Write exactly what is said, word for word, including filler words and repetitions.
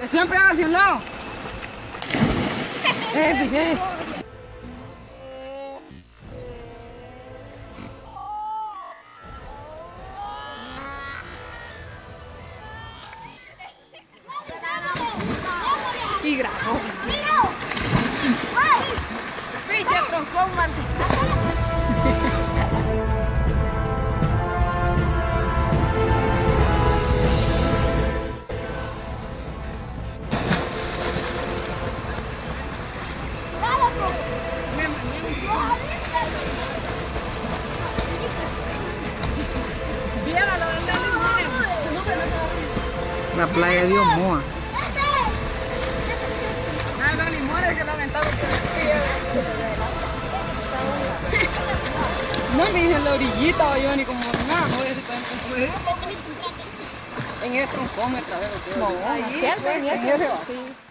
Siempre hacia un lado. Eh, fijé. Y grabó. Ficha troncón, Martín. La playa de Omoa. Ah, los limones que lo aventaron por el no me dicen la orillita, va yo ni como nada, no voy a estar en el troncón esta vez. No, ahí, en ese, sí.